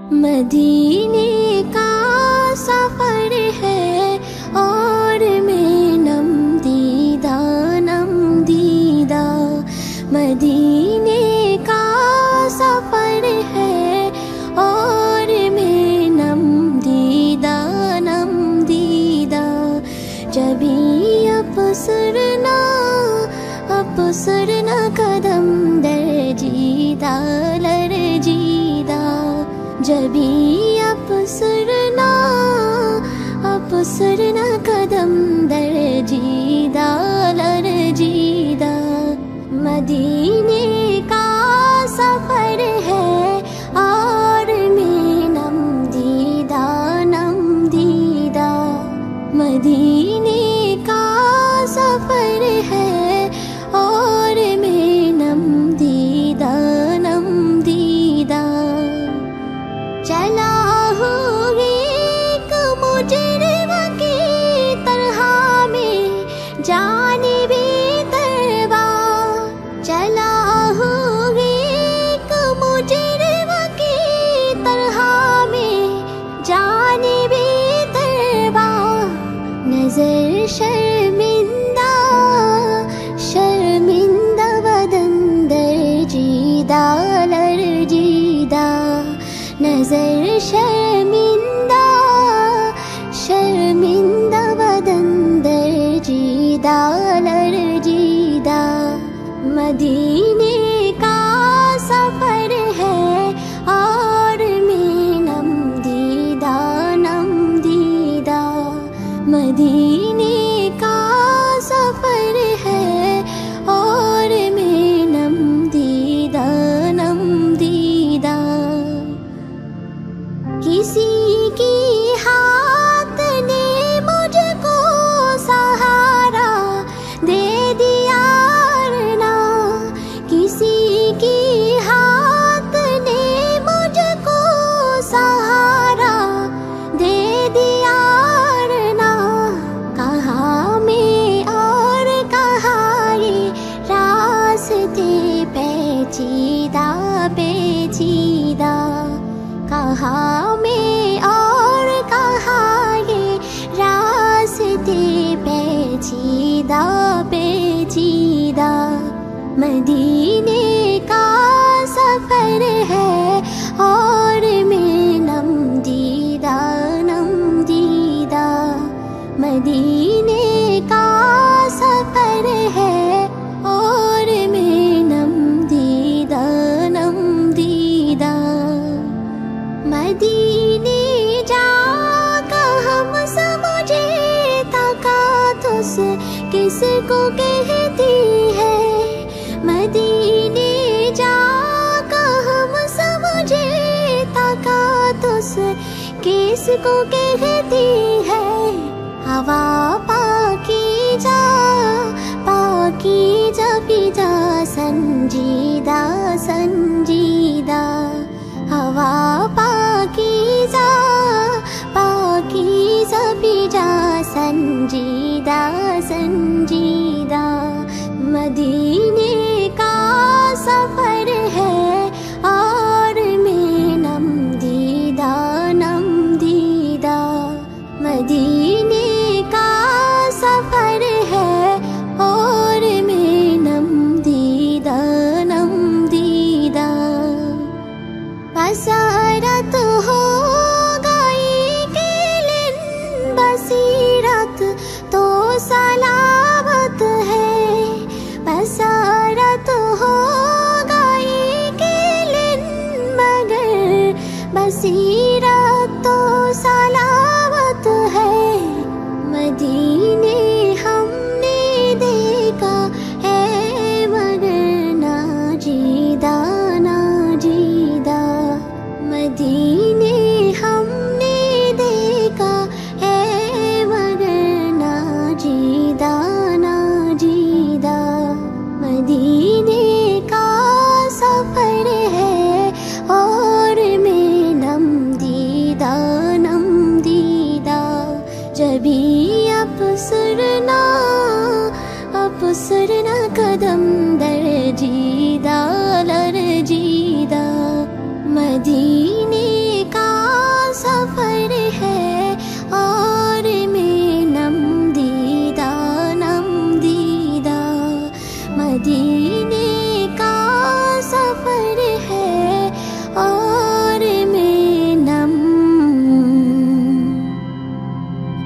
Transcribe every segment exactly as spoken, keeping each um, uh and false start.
मदीने का सफर है और मैं नम दीदा नम दीदा। मदीने का सफर है और मैं नम दीदा नम दीदा। जबी अपसरना अपसरना कदम दर जीदा लर जीदा। जबी अपसरना अपसरना कदम दर जीदा लर जीदा। मदीने का सफर है और मैं नम दीदा नम दीदा। मदीने का सफर है और मैं नम दीदा नम दीदा। चला हूँ एक मुजरिम की तरह में जानिबे तलवा। चला हूँ एक मुजरिम की तरह में जानिबे तलवा। नजर शर्मिंदा शर्मिंदा बदन दर जीदा लर जीदा। नजर शर्मिंदा शर्मिंदा बदन दर जीदा लर जीदा। मदीने का सफर है और मैं नम दीदा नम दीदा। मदीने का सफर है और मैं नम दीदा नम दीदा। किसी की हाथ ने मुझको सहारा दे दिया ना। किसी की हाथ ने मुझको सहारा दे दिया ना। कहाँ मैं और कहाँ ये रास्ते पेचीदा पेचीदा। कहाँ में और कहाँ ये रास्ते पेचीदा पेचीदा। मदीने का सफर है और मैं नम दीदा नम दीदा। मदीने का सफर है और मैं नम दीदा नम दीदा। मदीने जाकर हम समझे तकातुस किसको कहती है। मदीने जाकर हम समझे तकातुस किसको कहती है। हवा पाकीज़ा पाकीज़ा फिजा संजीदा संजीदा। हवा पाकीज़ा पाकीज़ा फिजा संजीदा संजीदा। मदीने का सफर है और मैं नम दीदा नम दीदा। मदीने का सफर है और मैं नम दीदा नम दीदा। बसारत हो गई केलिन बसीरत तो सलामत है। बसारत हो गई केलिन मगर बसीरत तो सलामत है। मदीने हमने देखा है मगर ना जीदा ना जीदा। मदीने हमने देखा है मगर ना जीदा ना जीदा। मदीने का सफर है और मैं नम दीदा नम दीदा। जबी अपसरना अपसरना कदम दर जीदा लर जीदा। मदीने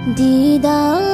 दीदार